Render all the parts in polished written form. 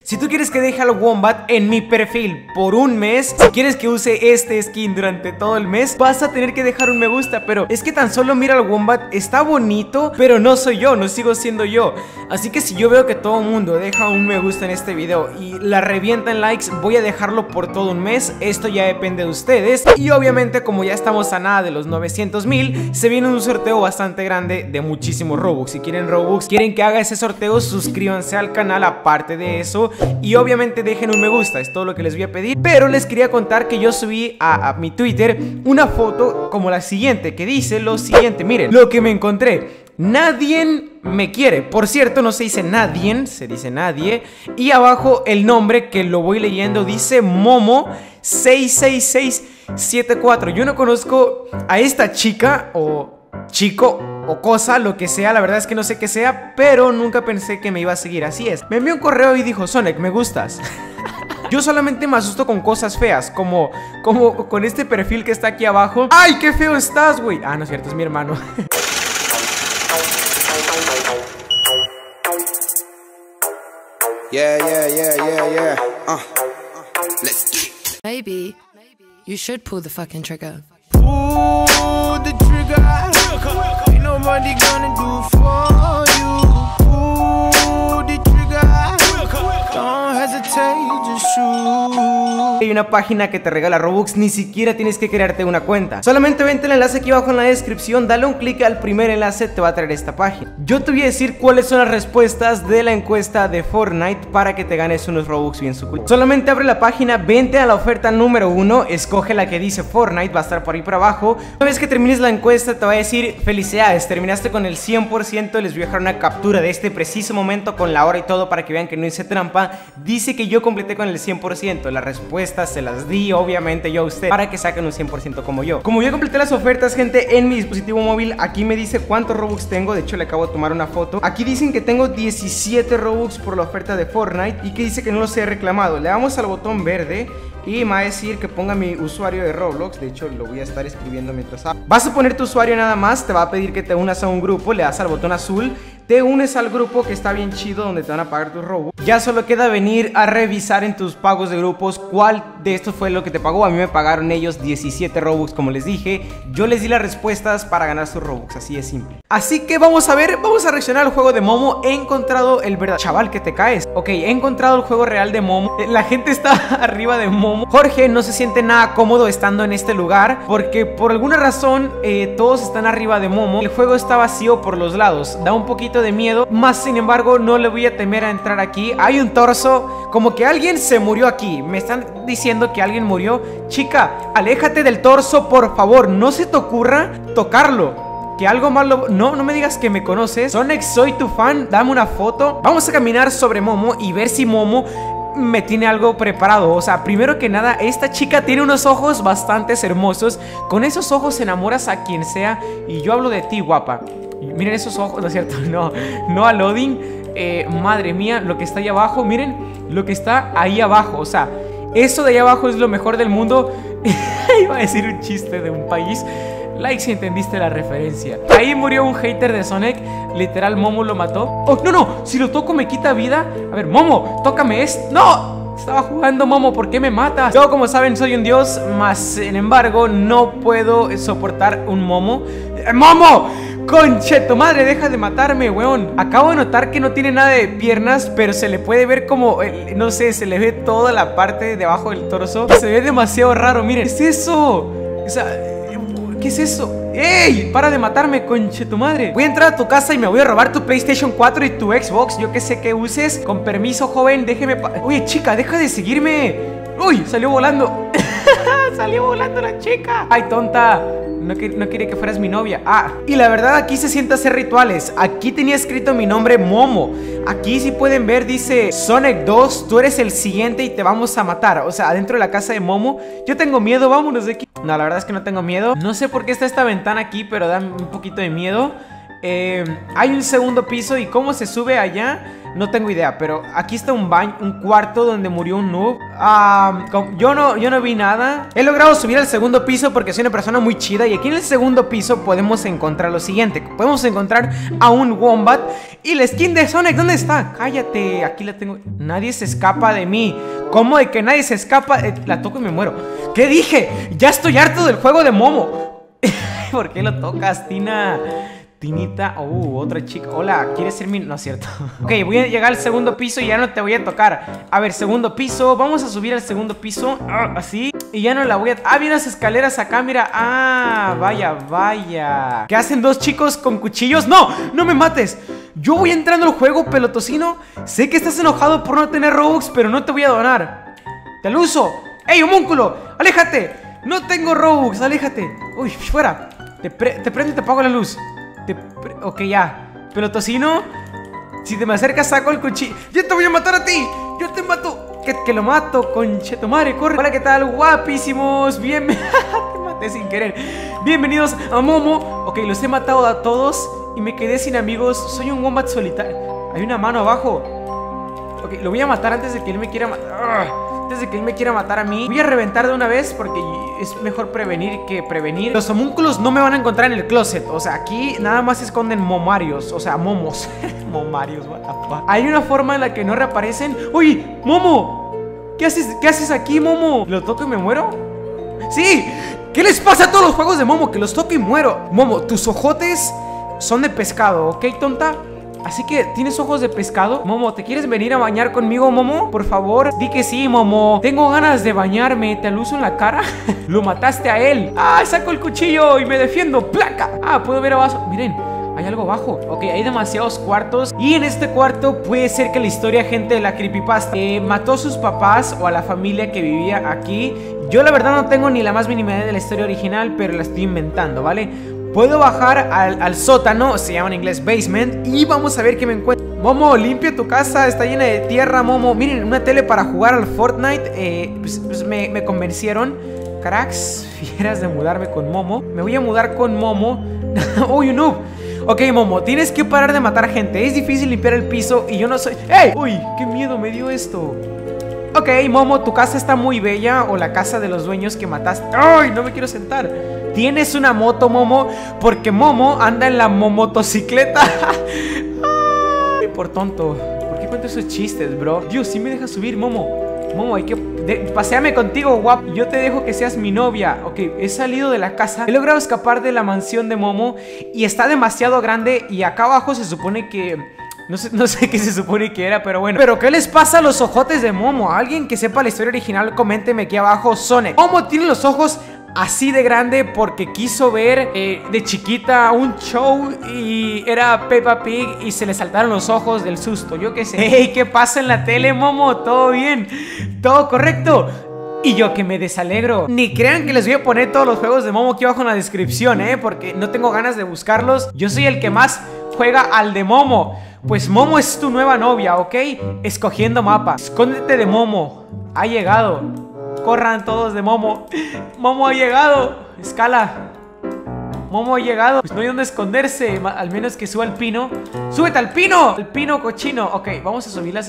Si tú quieres que deje al Wombat en mi perfil por un mes, si quieres que use este skin durante todo el mes, vas a tener que dejar un me gusta. Pero es que tan solo mira al Wombat, está bonito, pero no soy yo, no sigo siendo yo. Así que si yo veo que todo el mundo deja un me gusta en este video y la revienta en likes, voy a dejarlo por todo un mes. Esto ya depende de ustedes. Y obviamente como ya estamos a nada de los 900,000, se viene un sorteo bastante grande de muchísimos Robux. Si quieren Robux, quieren que haga ese sorteo, suscríbanse al canal. Aparte de eso, y obviamente dejen un me gusta, es todo lo que les voy a pedir. Pero les quería contar que yo subí a mi Twitter una foto como la siguiente, que dice lo siguiente, miren lo que me encontré: nadie me quiere. Por cierto, no se dice nadie, se dice nadie. Y abajo el nombre, que lo voy leyendo, dice Momo 66674. Yo no conozco a esta chica o chico o cosa, lo que sea, la verdad es que no sé qué sea, pero nunca pensé que me iba a seguir. Así es, me envió un correo y dijo: Sonic, me gustas. Yo solamente me asusto con cosas feas, como con este perfil que está aquí abajo. ¡Ay, qué feo estás, güey! Ah, no es cierto, es mi hermano. Yeah. Let's get it. Maybe you should pull the fucking trigger. Pull the trigger. Ain't nobody gonna do for you. Pull the trigger. Don't hesitate, just shoot. Hay una página que te regala Robux, ni siquiera tienes que crearte una cuenta. Solamente vente el enlace aquí abajo en la descripción, dale un clic al primer enlace, te va a traer esta página. Yo te voy a decir cuáles son las respuestas de la encuesta de Fortnite para que te ganes unos Robux bien sucultos. Solamente abre la página, vente a la oferta número 1, escoge la que dice Fortnite, va a estar por ahí por abajo. Una vez que termines la encuesta te va a decir: felicidades, terminaste con el 100%. Les voy a dejar una captura de este preciso momento con la hora y todo para que vean que no hice trampa. Dice que yo completé con el 100%, las respuestas se las di obviamente yo a usted para que saquen un 100% como yo. Como yo completé las ofertas, gente, en mi dispositivo móvil, aquí me dice cuántos Robux tengo. De hecho le acabo de tomar una foto. Aquí dicen que tengo 17 Robux por la oferta de Fortnite y que dice que no los he reclamado. Le damos al botón verde y me va a decir que ponga mi usuario de Roblox. De hecho lo voy a estar escribiendo mientras hablo. Vas a poner tu usuario nada más, te va a pedir que te unas a un grupo, le das al botón azul, te unes al grupo que está bien chido donde te van a pagar tus Robux. Ya solo queda venir a revisar en tus pagos de grupos cuál de estos fue lo que te pagó. A mí me pagaron ellos 17 Robux, como les dije. Yo les di las respuestas para ganar sus Robux, así de simple. Así que vamos a ver, vamos a reaccionar al juego de Momo. He encontrado el verdadero... Chaval, que te caes. Ok, he encontrado el juego real de Momo. La gente está arriba de Momo. Jorge no se siente nada cómodo estando en este lugar porque por alguna razón todos están arriba de Momo. El juego está vacío por los lados, da un poquito de miedo, más sin embargo no le voy a temer a entrar aquí. Hay un torso, como que alguien se murió aquí. Me están diciendo que alguien murió. Chica, aléjate del torso, por favor. No se te ocurra tocarlo, que algo malo... No me digas que me conoces. Sonic, soy tu fan, dame una foto. Vamos a caminar sobre Momo y ver si Momo me tiene algo preparado. O sea, primero que nada, esta chica tiene unos ojos bastante hermosos. Con esos ojos enamoras a quien sea. Y yo hablo de ti, guapa. Miren esos ojos, ¿no es cierto? No a loading. Madre mía, lo que está ahí abajo. Miren lo que está ahí abajo. O sea, eso de ahí abajo es lo mejor del mundo. Iba a decir un chiste de un país. Like si entendiste la referencia. Ahí murió un hater de Sonic. Literal, Momo lo mató. Oh, no, si lo toco me quita vida. A ver, Momo, tócame esto. ¡No! Estaba jugando, Momo, ¿por qué me matas? Yo, como saben, soy un dios. Más, sin embargo, no puedo soportar un Momo. ¡Momo! ¡Conche tu madre! Deja de matarme, weón. Acabo de notar que no tiene nada de piernas, pero se le puede ver como, no sé, se le ve toda la parte de abajo del torso. Se ve demasiado raro, miren. ¿Qué es eso? O sea, ¿qué es eso? ¡Ey! Para de matarme, conche tu madre. Voy a entrar a tu casa y me voy a robar tu PlayStation 4 y tu Xbox. Yo que sé que uses. Con permiso, joven, déjeme... Oye, chica, deja de seguirme. ¡Uy! Salió volando. Salió volando la chica. ¡Ay, tonta! No quería que fueras mi novia. Ah, y la verdad aquí se sienta hacer rituales. Aquí tenía escrito mi nombre, Momo. Aquí si pueden ver dice Sonic 2, tú eres el siguiente y te vamos a matar. O sea, adentro de la casa de Momo. Yo tengo miedo, vámonos de aquí. No, la verdad es que no tengo miedo. No sé por qué está esta ventana aquí, pero da un poquito de miedo. Hay un segundo piso y cómo se sube allá. No tengo idea, pero aquí está un baño, un cuarto donde murió un noob. Yo no vi nada. He logrado subir al segundo piso porque soy una persona muy chida. Y aquí en el segundo piso podemos encontrar lo siguiente. Podemos encontrar a un Wombat. Y la skin de Sonic, ¿dónde está? Cállate, aquí la tengo. Nadie se escapa de mí. ¿Cómo de que nadie se escapa? La toco y me muero. ¿Qué dije? Ya estoy harto del juego de Momo. ¿Por qué lo tocas, Tina? Tinita, otra chica. Hola, ¿quieres ser mi...? No es cierto. Ok, voy a llegar al segundo piso y ya no te voy a tocar. A ver, segundo piso. Vamos a subir al segundo piso. Así. Y ya no la voy a... vi unas escaleras acá, mira. Vaya. ¿Qué hacen dos chicos con cuchillos? ¡No! ¡No me mates! Yo voy entrando al juego, pelotocino. Sé que estás enojado por no tener Robux, pero no te voy a donar. ¡Te lo uso! ¡Ey, homúnculo! ¡Aléjate! No tengo Robux, aléjate. Uy, fuera. Te prendo y te apago la luz. Ok, ya. Pelotocino, si te me acercas saco el cuchillo. ¡Yo te voy a matar a ti! ¡Yo te mato! Que lo mato, conchetumare, corre. Hola, ¿qué tal? Guapísimos. Bien. Te maté sin querer. Bienvenidos a Momo. Ok, los he matado a todos y me quedé sin amigos. Soy un Wombat solitario. Hay una mano abajo. Ok, lo voy a matar antes de que él me quiera matar. Antes de que él me quiera matar a mí. Voy a reventar de una vez porque es mejor prevenir que prevenir. Los homúnculos no me van a encontrar en el closet. O sea, aquí nada más se esconden momarios. O sea, momos. Momarios, what the fuck. Hay una forma en la que no reaparecen. ¡Uy! ¡Momo! ¿Qué haces aquí, Momo? ¿Lo toco y me muero? ¡Sí! ¿Qué les pasa a todos los juegos de Momo? Que los toco y muero. Momo, tus ojotes son de pescado, ¿ok, tonta? Así que, ¿tienes ojos de pescado? Momo, ¿te quieres venir a bañar conmigo, Momo? Por favor, di que sí, Momo. Tengo ganas de bañarme. ¿Te aluso en la cara? Lo mataste a él. Saco el cuchillo y me defiendo. ¡Placa! Puedo ver abajo. Miren, hay algo abajo. Ok, hay demasiados cuartos. Y en este cuarto puede ser que la historia, gente de la creepypasta, mató a sus papás o a la familia que vivía aquí. Yo la verdad no tengo ni la más mínima idea de la historia original, pero la estoy inventando, ¿vale? Puedo bajar al sótano, se llama en inglés basement, y vamos a ver qué me encuentro. Momo, limpia tu casa, está llena de tierra, Momo. Miren, una tele para jugar al Fortnite. Pues me convencieron. Cracks, fieras de mudarme con Momo. Me voy a mudar con Momo. Uy, un noob. Ok, Momo, tienes que parar de matar gente. Es difícil limpiar el piso y yo no soy... ¡Ey! Uy, qué miedo me dio esto. Ok, Momo, tu casa está muy bella. O la casa de los dueños que mataste. ¡Ay, no me quiero sentar! ¿Tienes una moto, Momo? Porque Momo anda en la motocicleta. Ay, por tonto. ¿Por qué cuento esos chistes, bro? Dios, sí me deja subir, Momo. Momo, hay que... paseame contigo, guapo. Yo te dejo que seas mi novia. Ok, he salido de la casa. He logrado escapar de la mansión de Momo. Y está demasiado grande. Y acá abajo se supone que... No sé qué se supone que era, pero bueno. ¿Pero qué les pasa a los ojotes de Momo? Alguien que sepa la historia original, coménteme aquí abajo. Sonic. Momo tiene los ojos así de grande porque quiso ver de chiquita un show y era Peppa Pig y se le saltaron los ojos del susto. Yo qué sé. Hey, ¿qué pasa en la tele, Momo? ¿Todo bien? ¿Todo correcto? Y yo que me desalegro. Ni crean que les voy a poner todos los juegos de Momo aquí abajo en la descripción, porque no tengo ganas de buscarlos. Yo soy el que más juega al de Momo. Pues Momo es tu nueva novia, ¿ok? Escogiendo mapa. Escóndete de Momo. Ha llegado. Corran todos de Momo. Momo ha llegado. Escala. Momo ha llegado. Pues no hay donde esconderse. Al menos que suba al pino. ¡Súbete al pino! ¡Al pino cochino! Ok, vamos a subirlas.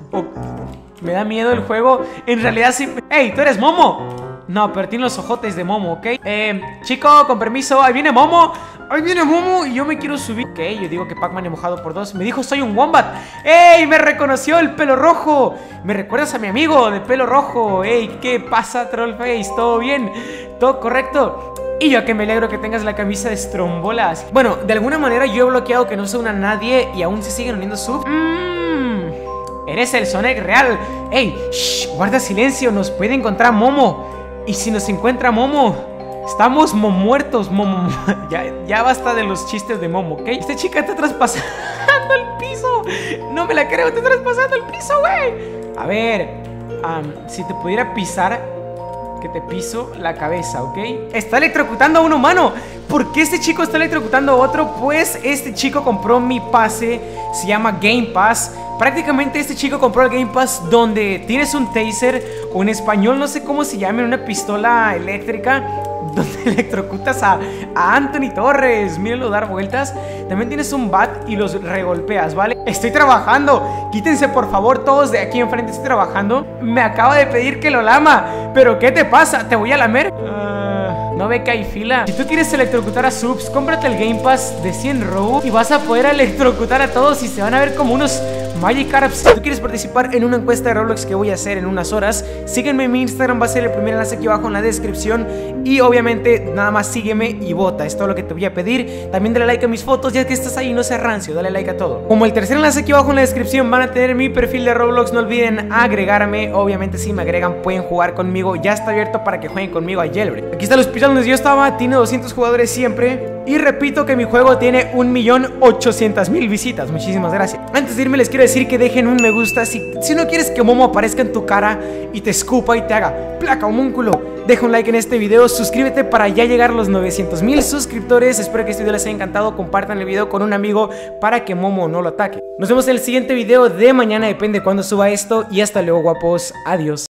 Me da miedo el juego. En realidad sí. ¡Ey! ¿Tú eres Momo? No, pero tiene los ojotes de Momo, ¿ok? Chico, con permiso. Ahí viene Momo. Ahí viene Momo y yo me quiero subir. Ok, yo digo que Pac-Man mojado por dos. Me dijo soy un Wombat. ¡Ey! Me reconoció el pelo rojo. ¿Me recuerdas a mi amigo de pelo rojo? ¡Ey! ¿Qué pasa, Trollface? ¿Todo bien? ¿Todo correcto? Y yo que me alegro que tengas la camisa de Strombolas. Bueno, de alguna manera yo he bloqueado que no se una a nadie y aún se siguen uniendo sub. Eres el Sonic real. ¡Ey! Shh, guarda silencio. Nos puede encontrar Momo. Y si nos encuentra Momo, estamos muertos, Momo. Ya basta de los chistes de Momo, ¿ok? Esta chica está traspasando el piso. No me la creo, está traspasando el piso, güey. A ver, si te pudiera pisar, que te piso la cabeza, ¿ok? Está electrocutando a un humano. ¿Por qué este chico está electrocutando a otro? Pues este chico compró mi pase. Se llama Game Pass. Prácticamente este chico compró el Game Pass donde tienes un taser, o en español no sé cómo se llama, una pistola eléctrica, donde electrocutas a Anthony Torres. Mírenlo dar vueltas. También tienes un bat y los regolpeas, ¿vale? Estoy trabajando. Quítense por favor todos de aquí enfrente. Estoy trabajando. Me acaba de pedir que lo lama. ¿Pero qué te pasa? ¿Te voy a lamer? No ve que hay fila. Si tú quieres electrocutar a subs, cómprate el Game Pass de 100 Robux y vas a poder electrocutar a todos y se van a ver como unos Magikarps. Si tú quieres participar en una encuesta de Roblox que voy a hacer en unas horas, sígueme en mi Instagram, va a ser el primer enlace aquí abajo en la descripción. Y obviamente nada más sígueme y vota, es todo lo que te voy a pedir. También dale like a mis fotos, ya que estás ahí, no seas rancio, dale like a todo. Como el tercer enlace aquí abajo en la descripción van a tener mi perfil de Roblox, no olviden agregarme. Obviamente si me agregan pueden jugar conmigo, ya está abierto para que jueguen conmigo a Jailbreak. Aquí está el hospital donde yo estaba, tiene 200 jugadores siempre. Y repito que mi juego tiene 1.800.000 visitas. Muchísimas gracias. Antes de irme les quiero decir que dejen un me gusta. Si no quieres que Momo aparezca en tu cara y te escupa y te haga placa homúnculo, deja un like en este video, suscríbete para ya llegar a los 900.000 suscriptores. Espero que este video les haya encantado. Compartan el video con un amigo para que Momo no lo ataque. Nos vemos en el siguiente video de mañana, depende de cuándo suba esto. Y hasta luego, guapos. Adiós.